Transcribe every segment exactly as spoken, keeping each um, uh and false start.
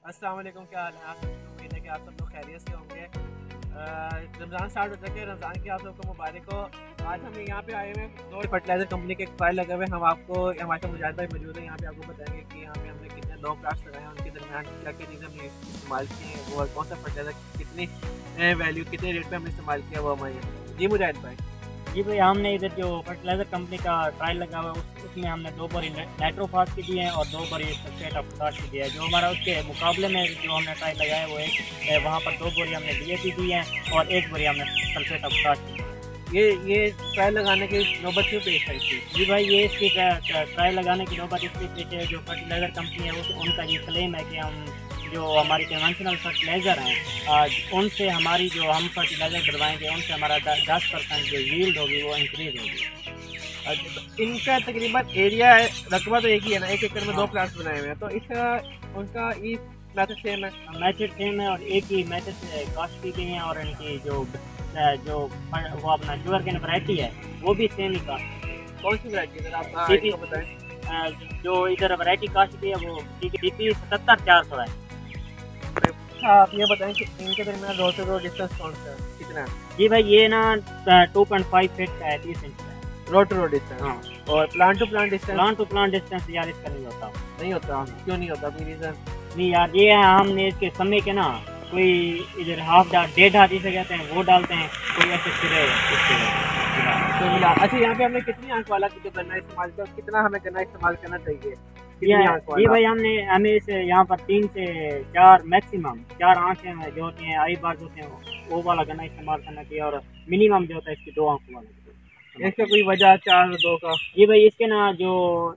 अस्सलाम वालेकुम, क्या हाल है आप सबकी? उम्मीद है कि आप सब लोग खैरियत से होंगे। रमज़ान स्टार्ट हो चुके हैं, रमज़ान की आप सबको मुबारक हो। आज हम यहाँ पे आए हुए हैं दो फर्टिलाइजर कंपनी के एक फाइल लगे हुए हैं। हम आपको हमारे साथ मुजाहिद भाई मौजूद है, यहाँ पे आपको बताएंगे कि यहाँ पे हमने कितने दो प्लाट्स लगाए हैं, उनके दरमियान क्या क्या चीज़ें हमने इस्तेमाल की हैं, वो कौन सा फर्टिलाइजर कितनी वैल्यू कितने रेट पर हमने इस्तेमाल किया वो हमारे। जी मुजाहिद भाई। जी भाई, हमने इधर जो फर्टिलाइज़र कंपनी का ट्रायल लगा हुआ है उस उसमें हमने दो बोरी नाइट्रोफॉस की दी है और दो बोरी सल्फेट ऑफ पोटाश की दी है। जो हमारा उसके मुकाबले में जो हमने ट्रायल लगाया है वो एक वहाँ पर दो बोरी हमने डी ए पी दी है और एक बोरी हमने सल्फेट ऑफ पोटाश की। ये ये ट्रायल लगाने की नौबत क्यों पेश आई थी? जी भाई, ये इसकी ट्रायल लगाने की नौबत इसलिए पेश है, जो फर्टिलाइज़र कंपनी है उस उनका ये क्लेम है कि हम जो हमारी कन्वेंशनल फर्टिलाइज़र हैं उनसे हमारी जो हम फर्टिलाइज़र डलवाएंगे उनसे हमारा दस परसेंट जो यील्ड होगी वो इंक्रीज होगी। इनका तकरीबन एरिया रकबा तो एक ही है ना, एक एकड़ में दो प्लांट्स बनाए हुए हैं, तो इसका उनका ई मेथड सेम है? मेथड सेम है और एक ही मेथड से कास्ट की गई है और इनकी जो जो वो अपना शुगर केन वैरायटी है वो भी सेम ही कास्ट। कौन सी वैरायटी है आप बताएं? जो इधर वैरायटी कास्ट की है वो डी पी सत्तर चार सौ है। आप ये बताएं कि इनके दरमियान रोड टू रोड डिस्टेंस कौन सा है, कितना है? जी भाई, ये ना टू पॉइंट फाइव फीट का है, तीस इंच का है रोड टू रोड डिस्टेंस। हाँ, और plant to plant distance? Plant to plant distance यार इसका नहीं होता। नहीं होता? क्यों नहीं होता, कोई रीज़न? नहीं यार, ये है हमने इसके समय के ना कोई इधर हाफ डाल डेढ़ हाथ जिसे कहते हैं वो डालते हैं, कोई ऐसे सिरे तो मिला। अच्छा, यहाँ पे हमने कितनी आंख वाला की जो गन्ना इस्तेमाल किया, कितना हमें गन्ना इस्तेमाल करना चाहिए? जी भाई, हमने हमें इसे यहाँ पर तीन से चार मैक्सिमम चार आंखें जो होती हैं आई बार होते हैं वो वाला गन्ना इस्तेमाल करना चाहिए और मिनिमम जो होता है इसकी दो आंखों वाला। इसका कोई वजह चार दो का? जी भाई, इसके ना जो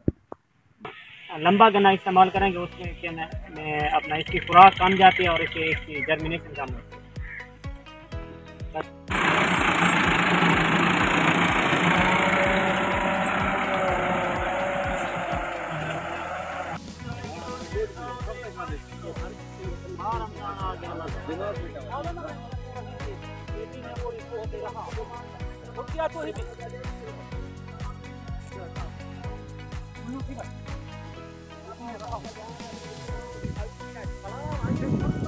लंबा गन्ना इस्तेमाल करेंगे उसके के में, में अपना इसकी खुराक कम जाती है और इसकी इसकी जर्मिनेशन कम होती है। तो